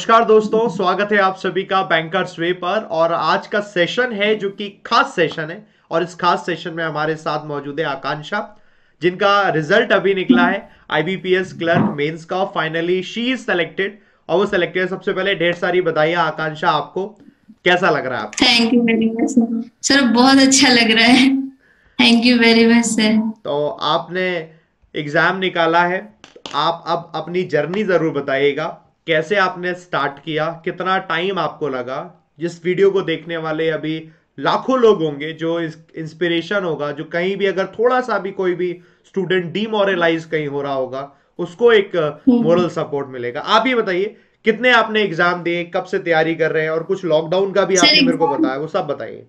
नमस्कार दोस्तों, स्वागत है आप सभी का बैंकर्स वे पर। और आज का सेशन है जो कि खास सेशन है, और इस खास सेशन में हमारे साथ मौजूद है आकांक्षा, जिनका रिजल्ट अभी निकला है आईबीपीएस क्लर्क मेंस का। फाइनली शी इज सेलेक्टेड और वो सेलेक्टेड। सबसे पहले ढेर सारी बधाई आकांक्षा, आपको कैसा लग रहा है आपको? Thank you very much sir. Sir बहुत अच्छा लग रहा है। Thank you very much sir. तो आपने एग्जाम निकाला है, आप अब अपनी जर्नी जरूर बताइएगा। कैसे आपने स्टार्ट किया, कितना टाइम आपको लगा? जिस वीडियो को देखने वाले अभी लाखों लोग होंगे, जो इंस्पिरेशन होगा, जो कहीं भी अगर थोड़ा सा भी कोई भी स्टूडेंट डीमोरलाइज कहीं हो रहा होगा, उसको एक मोरल सपोर्ट मिलेगा। आप ये बताइए, कितने आपने एग्जाम दिए, कब से तैयारी कर रहे हैं, और कुछ लॉकडाउन का भी सर आपने मेरे को एग्जाम बताया, वो सब बताइए।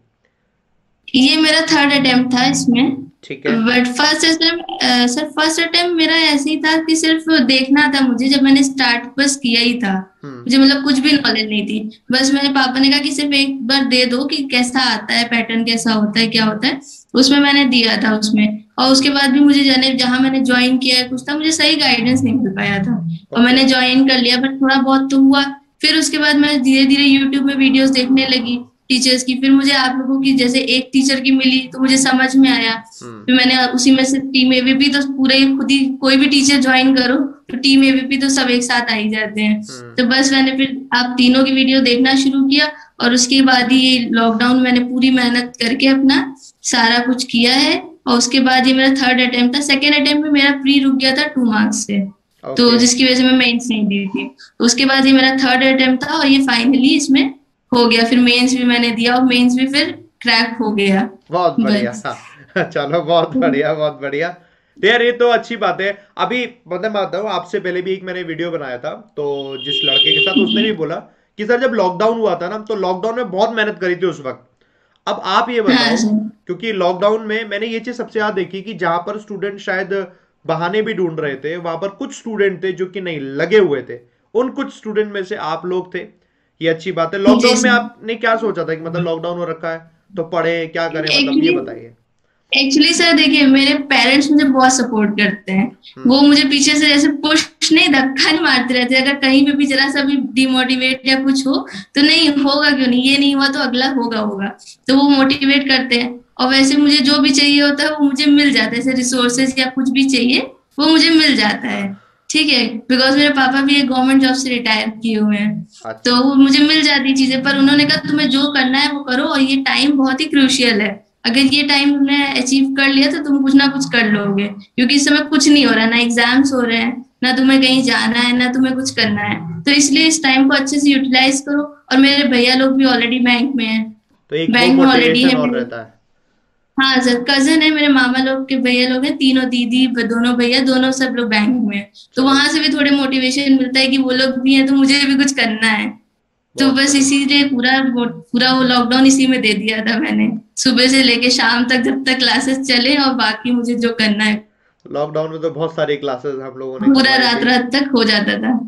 ये मेरा थर्ड अटेम्प्ट था इसमें। ठीक है। But first attempt sir first attempt मेरा ऐसे ही था कि सिर्फ देखना था मुझे। जब मैंने स्टार्ट बस किया ही था, हम्म। मुझे मतलब कुछ भी नॉलेज नहीं थी। बस मेरे पापा ने कहा कि सिर्फ एक बार दे दो कि कैसा आता है, पैटर्न कैसा होता है, क्या होता है। उसमें मैंने दिया था उसमें। और उसके बाद भी मुझे जाने जहां मैंने ज्वाइन किया है कुछ था, मुझे सही गाइडेंस नहीं मिल पाया था। और ओके। मैंने ज्वाइन कर लिया बट थोड़ा बहुत तो हुआ। फिर उसके बाद मैं धीरे धीरे यूट्यूब में वीडियोस देखने लगी टीचर्स की। फिर मुझे आप लोगों की जैसे एक टीचर की मिली तो मुझे समझ में आया। हम्म। फिर मैंने उसी में से टीम एबीपी तो पूरे खुद ही कोई भी टीचर ज्वाइन करो तो टीम एबीपी तो सब एक साथ आ ही जाते हैं। हम्म। तो बस मैंने फिर आप तीनों की वीडियो देखना शुरू किया। और उसके बाद ही लॉकडाउन मैंने पूरी मेहनत करके अपना सारा कुछ किया है। और उसके बाद ये मेरा थर्ड अटेम्प्ट था। सेकेंड अटेम्प्ट में मेरा प्री रुक गया था 2 मार्क्स से, तो ओके। जिसकी वजह से मैं मेंस नहीं दी थी। तो उसके बाद ये मेरा थर्ड अटेम्प्ट था और ये फाइनली इसमें हो गया। फिर मेंस भी मैंने दिया और मेंस भी फिर क्रैक हो गया। बहुत बढ़िया। बस। हाँ। चलो, बहुत बढ़िया, बहुत बढ़िया। तो यार, ये तो अच्छी बात है। अभी मतलब मैं बताऊँ, आपसे पहले भी एक मैंने वीडियो बनाया था, तो जिस लड़के के साथ, उसने भी जी। बोला कि सर जब लॉकडाउन हुआ था ना, तो लॉकडाउन में बहुत मेहनत करी थी उस वक्त। अब आप ये हाँ बताओ, सर। क्योंकि लॉकडाउन में मैंने ये चीज सबसे ज्यादा देखी कि जहां पर स्टूडेंट शायद बहाने भी ढूंढ रहे थे, वहां पर कुछ स्टूडेंट थे जो कि नहीं लगे हुए थे। उन कुछ स्टूडेंट में से आप लोग थे। ये अच्छी बात है। जी लॉकडाउन में सर। आपने क्या सोचा था कि मतलब लॉकडाउन हो रखा है तो पढ़े, क्या करें, मतलब ये एक्चुअली बताइए। एक्चुअली सर देखिए, मेरे पेरेंट्स मुझे बहुत सपोर्ट करते हैं। हम्म। वो मुझे पीछे से जैसे पुश नहीं, धक्का नहीं मारते रहते। अगर कहीं पे भी जरा सा भी डिमोटिवेट या कुछ हो तो नहीं होगा, क्यों नहीं, ये नहीं हुआ तो अगला होगा होगा। तो वो मोटिवेट करते हैं। और वैसे मुझे जो भी चाहिए होता है वो मुझे मिल जाता है। जैसे रिसोर्सेज या कुछ भी चाहिए वो मुझे मिल जाता है। ठीक है। बिकॉज मेरे पापा भी एक गवर्नमेंट जॉब से रिटायर किए हुए हैं। तो अच्छा। वो मुझे मिल जाती चीजें। पर उन्होंने कहा तुम्हें जो करना है वो करो, और ये टाइम बहुत ही क्रूशियल है। अगर ये टाइम तुमने अचीव कर लिया तो तुम कुछ ना कुछ कर लोगे। क्योंकि इस समय कुछ नहीं हो रहा, ना एग्जाम्स हो रहे हैं, ना तुम्हें कहीं जाना है, ना तुम्हें कुछ करना है। तो इसलिए इस टाइम को अच्छे से यूटिलाइज करो। और मेरे भैया लोग भी ऑलरेडी बैंक में हैं। तो एक वो बैंक में ऑलरेडी मोटिवेशन है और मेरे। रहता है। हाँ सर, कजन है मेरे, मामा लोग के भैया लोग हैं, तीनों दीदी दोनों भैया दोनों सब लोग बैंक में हैं। तो चलो, वहां से भी थोड़े मोटिवेशन मिलता है कि वो लोग भी हैं तो मुझे भी कुछ करना है। तो बहुत बस बढ़िया। इसीलिए पूरा पूरा वो लॉकडाउन इसी में दे दिया था मैंने। सुबह से लेके शाम तक जब तक क्लासेस चले, और बाकी मुझे जो करना है लॉकडाउन में तो बहुत सारी क्लासेस हम लोगों ने पूरा करवाई रात थी। रात तक हो जाता था।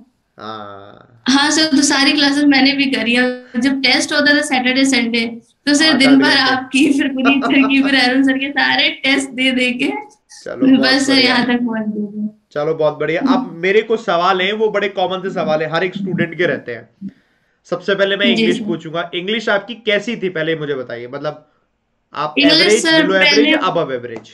हाँ। हाँ सर, तो सारी क्लासेस मैंने भी करी। और जब टेस्ट होता था सैटरडे संडे, तो सर आठ दिन आठ भर घंटे आपकी, फिर पुनीत सर की, फिर अरुण सर के सारे टेस्ट दे दे के चलो, बहुत बस सर बढ़िया। यहाँ तक पहुंच गए चलो, बहुत बढ़िया। अब मेरे कुछ सवाल हैं, वो बड़े कॉमन से सवाल है, हर एक स्टूडेंट के रहते हैं। सबसे पहले मैं थे। जी इंग्लिश सर। पूछूंगा। इंग्लिश आपकी कैसी थी, पहले मुझे बताइए। मतलब आप English average, sir below average पहले या अबव एवरेज?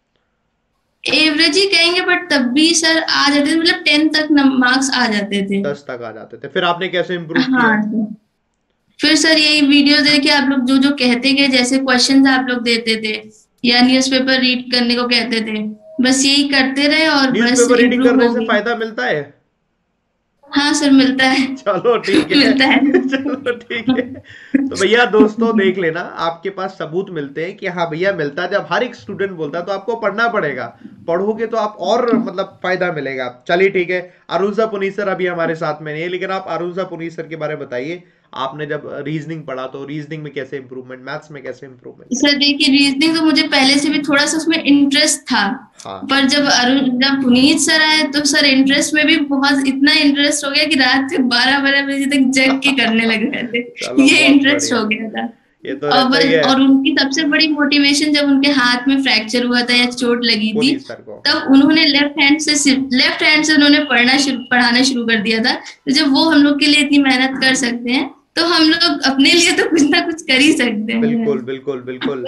एवरेज ही कहेंगे, बट तब भी सर आ जाते थे, मतलब 10 तक मार्क्स आ जाते थे। 10 तक आ जाते थे। फिर आपने कैसे इंप्रूव किया? हाँ सर। फिर सर यही वीडियो देखे आप लोग जो जो कहते गए, जैसे क्वेश्चंस आप लोग देते थे या न्यूज़पेपर रीड करने को कहते थे, बस यही करते रहे और बस न्यूज़पेपर रीडिंग इम्प्रूव करने हो से गई। फायदा मिलता है? हाँ सर, मिलता है। चलो ठीक है। मिलता है। चलो ठीक है। तो भैया दोस्तों, देख लेना, आपके पास सबूत मिलते हैं कि हाँ भैया मिलता है। जब हर एक स्टूडेंट बोलता है तो आपको पढ़ना पड़ेगा। पढ़ोगे तो आप और मतलब फायदा मिलेगा। चलिए ठीक है। अरुणसा पुनीत सर अभी हमारे साथ में नहीं है, लेकिन आप अरुणसा पुनीत सर के बारे में बताइए। आपने जब रीजनिंग पढ़ा तो रीजनिंग में कैसे इंप्रूवमेंट, मैथ्स में कैसे इंप्रूवमेंट? सर देखिए, रीजनिंग तो मुझे पहले से भी थोड़ा सा उसमें इंटरेस्ट था। हाँ। पर जब पुनीत सर आए तो सर इंटरेस्ट में भी बहुत इतना इंटरेस्ट हो गया कि रात तक 12-12 बजे तक जग के करने लग रहे थे। चलो, ये बहुत इंटरेस्ट बढ़िया। हो गया था। ये तो और रहता ही बस, है। और उनकी सबसे बड़ी मोटिवेशन जब उनके हाथ में फ्रैक्चर हुआ था या चोट लगी थी, पुनीत सर को। तब उन्होंने लेफ्ट हैंड से उन्होंने पढ़ाना शुरू कर दिया था। तो जब वो हम लोग के लिए इतनी मेहनत कर सकते हैं, तो हम लोग अपने लिए तो कुछ ना कुछ कर ही सकते हैं। बिल्कुल बिल्कुल बिल्कुल। तो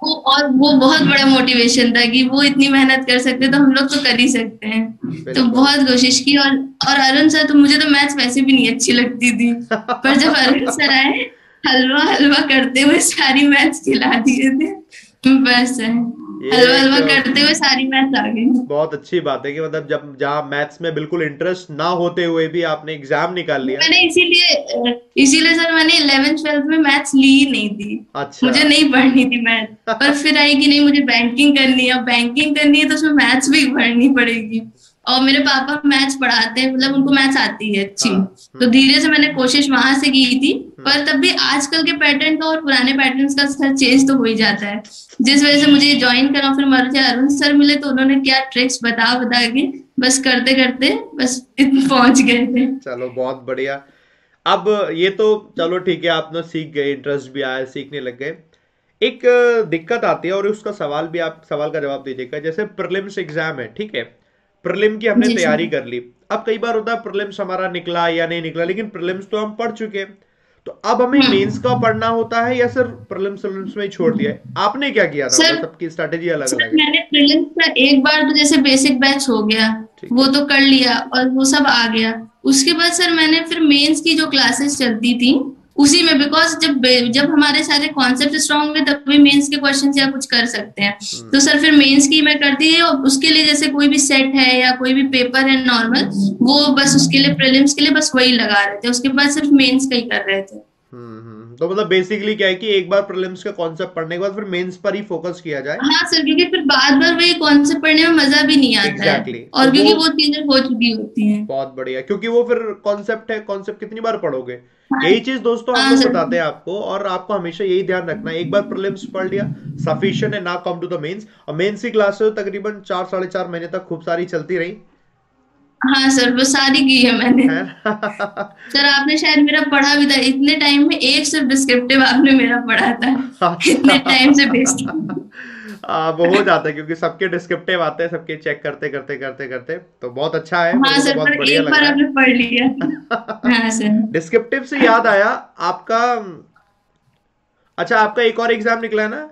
वो बहुत बड़ा मोटिवेशन था कि वो इतनी मेहनत कर सकते हैं, तो हम लोग तो कर ही सकते हैं। तो बिल्कुल। बहुत कोशिश की। और अरुण सर, तो मुझे तो मैथ्स वैसे भी नहीं अच्छी लगती थी, पर जब अरुण सर आए, हलवा हलवा करते हुए सारी मैथ्स खिला दिए थे। बस है, ये हलवा एक हलवा करते हुए सारी मैथ्स आ गई। बहुत अच्छी बात है कि मतलब जब जहाँ मैथ्स में बिल्कुल इंटरेस्ट ना होते हुए भी आपने एग्जाम निकाल लिया। मैंने इसीलिए सर मैंने 11th 12th में मैथ्स ली ही नहीं थी। अच्छा। मुझे नहीं पढ़नी थी मैथ, पर फिर आई कि नहीं, मुझे बैंकिंग करनी है, और बैंकिंग करनी है तो उसमें मैथ्स भी पढ़नी पड़ेगी। और मेरे पापा मैथ्स पढ़ाते हैं, मतलब उनको मैथ्स आती है अच्छी। हाँ। तो धीरे से मैंने कोशिश वहां से की थी। हम्म। पर तब भी आजकल के पैटर्न का और पुराने पैटर्न का सर चेंज तो हो ही जाता है। जिस वजह से मुझे ज्वाइन करा, फिर मुझे अरुण सर मिले, तो उन्होंने क्या ट्रिक्स बता बता के बस करते करते बस पहुंच गए थे। चलो बहुत बढ़िया। अब ये तो चलो ठीक है, आपने सीख गए, इंटरेस्ट भी आया, सीखने लग गए। एक दिक्कत आती है और उसका सवाल भी, आप सवाल का जवाब दीजिएगा। जैसे प्रीलिम्स एग्जाम है, ठीक है, प्रीलिम की हमने जी तैयारी सर। कर ली। अब कई बार होता है प्रीलिम्स हमारा निकला या नहीं निकला, लेकिन प्रीलिम्स तो हम पढ़ चुके हैं। तो अब हमें मेंस का हम्म। पढ़ना होता है या सिर्फ प्रीलिम्स में ही छोड़ दिया है? आपने क्या किया था? मतलब सर सबकी स्ट्रैटेजी अलग सर अलग है। मैंने प्रीलिम्स का एक बार तो जैसे बेसिक बैच हो गया, ठीक वो है। तो कर लिया और वो सब आ गया। उसके बाद सर मैंने फिर मेंस की जो क्लासेस चलती थी, उसी में, बिकॉज जब जब हमारे सारे कॉन्सेप्ट स्ट्रांग होंगे तभी मेंस के क्वेश्चन या कुछ कर सकते हैं। हम्म। तो सर फिर मेंस की मैं करती है, और उसके लिए जैसे कोई भी सेट है या कोई भी पेपर है नॉर्मल, वो बस उसके लिए, प्रीलिम्स के लिए बस वही लगा रहे थे, उसके बाद सिर्फ मेंस का ही कर रहे थे। तो मतलब बेसिकली क्या है कि एक बार प्रीलिम्स का कॉन्सेप्ट पढ़ने के बाद फिर मेंस पर ही फोकस किया जाए। हाँ सर, क्योंकि फिर बार बार वही कॉन्सेप्ट पढ़ने में मजा भी नहीं आता है, एग्जैक्टली exactly. तो और वो क्योंकि वो चीजें हो चुकी होती हैं। बहुत बढ़िया, क्योंकि वो फिर कॉन्सेप्ट है, कॉन्सेप्ट कितनी बार पढ़ोगे। हाँ। यही चीज दोस्तों हम हाँ लोग सर। बताते हैं आपको, और आपको हमेशा यही ध्यान रखना है, एक बार प्रीलिम्स पढ़ लिया सफिशिएंट है, ना कम टू द मेंस। और मेंस की क्लासेस तकरीबन 4 साढ़े 4 महीने तक खूब सारी चलती रही हाँ सर, वो सारी की है मैंने। है। सर आपने शायद मेरा पढ़ा भी था इतने टाइम में, एक सिर्फ डिस्क्रिप्टिव आपने मेरा पढ़ा था, अच्छा। इतने टाइम से बेस्ट। वो हो जाता है क्योंकि सबके डिस्क्रिप्टिव आते हैं, सबके चेक करते करते करते करते, तो बहुत अच्छा है, मेरे हाँ को तो सर, बहुत पर बढ़िया एक लग बार रहा आपने पढ़ लिया। है। हाँ सर। डिस्क्रिप्टिव से याद आया आपका, अच्छा आपका एक और एग्जाम निकला है ना,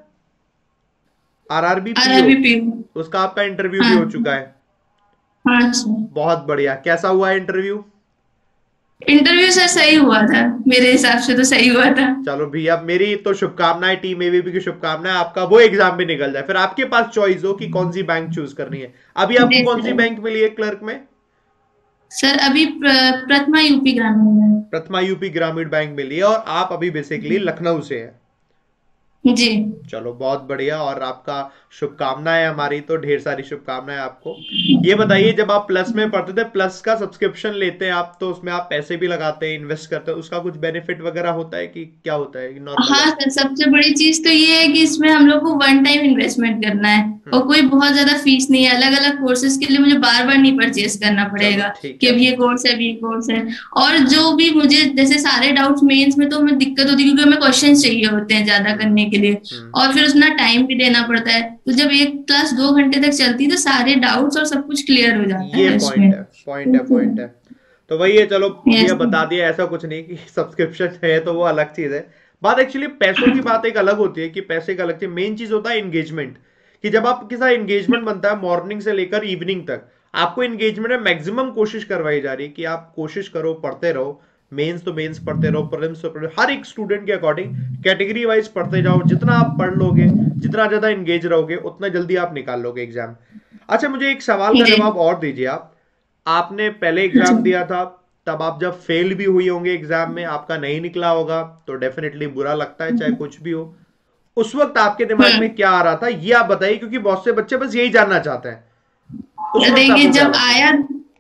आरआरबी पीओ, आरआरबी पी। उसका आपका इंटरव्यू भी हाँ। हो चुका है। हाँ सर। बहुत बढ़िया, कैसा हुआ इंटरव्यू? इंटरव्यू सर सही हुआ था, मेरे हिसाब से तो सही हुआ था। चलो भैया, मेरी तो शुभकामनाएं, टीम एबीपी की शुभकामनाएं, आपका वो एग्जाम भी निकल जाए, फिर आपके पास चॉइस हो कि कौन सी बैंक चूज करनी है। अभी आपको जी कौन सी सर। बैंक मिली है क्लर्क में? सर अभी प्रथमा यूपी ग्रामीण में। प्रथमा यूपी ग्रामीण बैंक मिली है, और आप अभी बेसिकली लखनऊ से है। जी। चलो बहुत बढ़िया, और आपका शुभकामनाएं, हमारी तो ढेर सारी शुभकामनाएं आपको। ये बताइए, जब आप प्लस में पढ़ते थे, प्लस का सब्सक्रिप्शन लेते हैं आप, तो उसमें आप पैसे भी लगाते हैं, इन्वेस्ट करते हैं, उसका कुछ बेनिफिट वगैरह होता है कि क्या होता है, नॉर्मल हाँ है? सर, सबसे बड़ी चीज तो ये है कि इसमें हम लोग को वन टाइम इन्वेस्टमेंट करना है, हम्म। और कोई बहुत ज्यादा फीस नहीं है। अलग अलग कोर्सेज के लिए मुझे बार बार नहीं परचेज करना चलो पड़ेगा ठीक कि है। अब ये कोर्स है, अब ये कोर्स है। और जो भी मुझे जैसे सारे डाउट्स मेंस में तो हमें दिक्कत होती है, क्योंकि हमें क्वेश्चन चाहिए होते हैं ज्यादा हम्म। करने के लिए, हम्म। और फिर उसमें टाइम भी देना पड़ता है। तो जब एक क्लास 2 घंटे तक चलती है, तो सारे डाउट्स और सब कुछ क्लियर हो जाता ये है पॉइंट उसमें। है, पॉइंट है, पॉइंट है। तो वही है, चलो यस। भैया बता दिया, ऐसा कुछ नहीं कि सब्सक्रिप्शन है तो वो अलग चीज है। बात एक्चुअली पैसों की बात एक अलग होती है, कि पैसे का अलग चीज, मेन चीज होता है एंगेजमेंट। कि जब आपके साथ एंगेजमेंट बनता है मॉर्निंग से लेकर इवनिंग तक, आपको एंगेजमेंट में मैक्सिमम कोशिश करवाई जा रही है कि आप कोशिश करो, पढ़ते रहो। मेंस तो मेंस पढ़ते रहो, प्रीलिम्स तो प्रीलिम्स, हर एक स्टूडेंट के अकॉर्डिंग कैटेगरी वाइज पढ़ते जाओ। जितना आप पढ़ लोगे, जितना ज्यादा एंगेज रहोगे, उतना जल्दी आप निकाल लोगे एग्जाम। अच्छा मुझे एक सवाल का जी। जवाब और दीजिए आप। आपने पहले एग्जाम दिया था, तब आप जब फेल भी हुई होंगे एग्जाम में, आपका नहीं निकला होगा, तो डेफिनेटली बुरा लगता है, चाहे कुछ भी हो। उस वक्त आपके दिमाग में हम्म। क्या आ रहा था, ये आप बताइए, क्योंकि बहुत से बच्चे बस यही जानना चाहते हैं। उस वक्त देखिए, आपको क्या लगता था?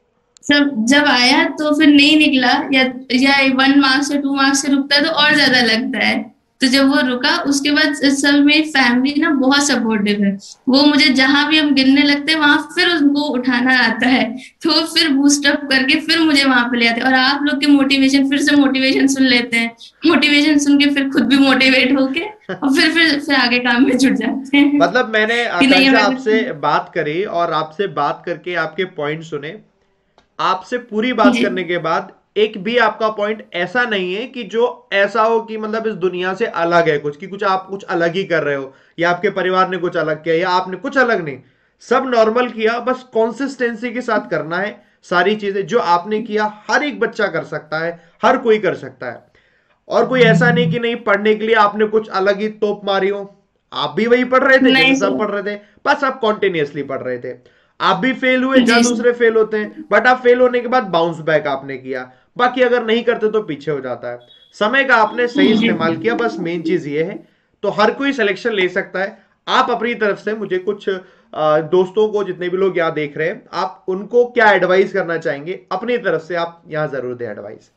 जब आया तो फिर नहीं निकला, या 1 मार्क्स या 2 मार्क्स से रुकता है तो और ज्यादा लगता है। तो जब वो रुका उसके बाद सब मेरी फैमिली ना बहुत सपोर्टिव है। वो मुझे जहां भी हम गिरने लगते हैं वहां फिर उनको उठाना आता है, तो फिर बूस्ट अप करके फिर मुझे वहां पे ले आते हैं। और आप लोग के मोटिवेशन, फिर से मोटिवेशन सुन लेते हैं, मोटिवेशन सुन के फिर खुद भी मोटिवेट होके और फिर आगे काम में जुट जाते हैं मतलब मैंने कि नहीं आकांक्षा हमें आपसे कुछ। बात करी और आपसे बात करके आपके पॉइंट सुने, आपसे पूरी बात जी करने के बाद एक भी आपका पॉइंट ऐसा नहीं है कि जो ऐसा हो कि मतलब इस दुनिया से अलग है कुछ, कि कुछ आप कुछ अलग ही कर रहे हो, या आपके परिवार ने कुछ अलग किया या आपने कुछ अलग नहीं, सब नॉर्मल किया, बस कंसिस्टेंसी के साथ करना है सारी चीजें जो आपने किया। हर एक बच्चा कर सकता है, हर कोई कर सकता है, और कोई ऐसा नहीं कि नहीं पढ़ने के लिए आपने कुछ अलग ही तोप मारी हो। आप भी वही पढ़ रहे थे जैसे नहीं सब सर। पढ़ रहे थे, बस आप कॉन्टिन्यूसली पढ़ रहे थे। आप भी फेल हुए जहां जी सर। दूसरे फेल होते हैं, बट आप फेल होने के बाद बाउंस बैक आपने किया। बाकी अगर नहीं करते तो पीछे हो जाता है। समय का आपने सही जी इस्तेमाल किया, बस मेन चीज ये है। तो हर कोई सिलेक्शन ले सकता है। आप अपनी तरफ से मुझे कुछ दोस्तों को, जितने भी लोग यहाँ देख रहे हैं, आप उनको क्या एडवाइस करना चाहेंगे अपनी तरफ से, आप यहाँ जरूर दें एडवाइस।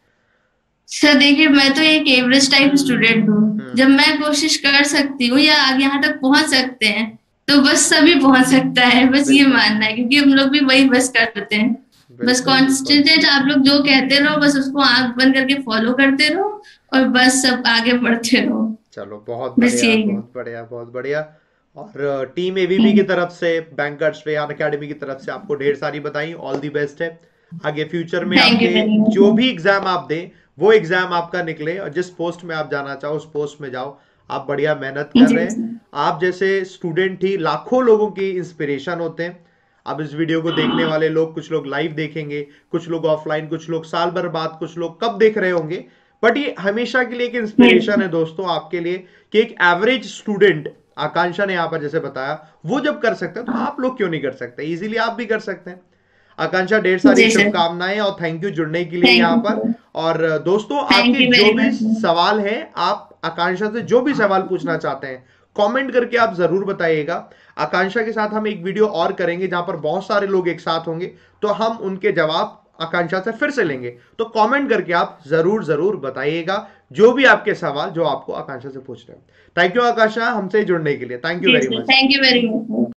सर देखिए, मैं तो एक एवरेज टाइप स्टूडेंट हूँ। हम्म। जब मैं कोशिश कर सकती हूँ या आगे यहाँ तक पहुंच सकते हैं, तो बस सभी पहुंच सकता है, बस ये बिल्कुल मानना है, क्योंकि हम लोग भी वही बस करते हैं। बस बिल्कुल बिल्कुल। कॉन्स्टेंट आप लोग जो कहते रहो, बस उसको आंख बंद करके फॉलो करते रहो और बस सब आगे बढ़ते रहो। चलो बहुत बस बढ़िया यही है। बहुत बढ़िया बहुत बढ़िया। और टीम एवीबी की तरफ से, बैंकर्स पे अकेडमी की तरफ से आपको ढेर सारी बधाई, ऑल दी बेस्ट है। आगे फ्यूचर में थैंक यू आपके वेरी जो मच। भी एग्जाम आप दें, वो एग्जाम आपका निकले, और जिस पोस्ट में आप जाना चाहो उस पोस्ट में जाओ। आप बढ़िया मेहनत कर जी रहे हैं। सर। आप जैसे स्टूडेंट ही लाखों लोगों की इंस्पिरेशन होते हैं। अब इस वीडियो को देखने वाले लोग, कुछ लोग लाइव देखेंगे, कुछ लोग ऑफलाइन, कुछ लोग साल भर बाद, कुछ लोग कब देख रहे होंगे, बट ये हमेशा के लिए एक इंस्पिरेशन है दोस्तों आपके लिए, कि एक एवरेज स्टूडेंट, आकांक्षा ने यहाँ पर जैसे बताया, वो जब कर सकते हैं तो आप लोग क्यों नहीं कर सकते, इजीली आप भी कर सकते हैं। आकांक्षा ढेर सारी जी सर। शुभकामनाएं और थैंक यू जुड़ने के लिए थैंक यहाँ पर। यू। और दोस्तों, थैंक आपके यू जो वेरी भी मच। सवाल है, आप आकांक्षा से जो भी सवाल पूछना चाहते हैं, कमेंट करके आप जरूर बताइएगा। आकांक्षा के साथ हम एक वीडियो और करेंगे जहां पर बहुत सारे लोग एक साथ होंगे, तो हम उनके जवाब आकांक्षा से फिर से लेंगे। तो कमेंट करके आप जरूर जरूर बताइएगा जो भी आपके सवाल जो आपको आकांक्षा से पूछ रहे हैं। थैंक यू आकांक्षा, हमसे जुड़ने के लिए, थैंक यू जी very sir, much. Thank you very much.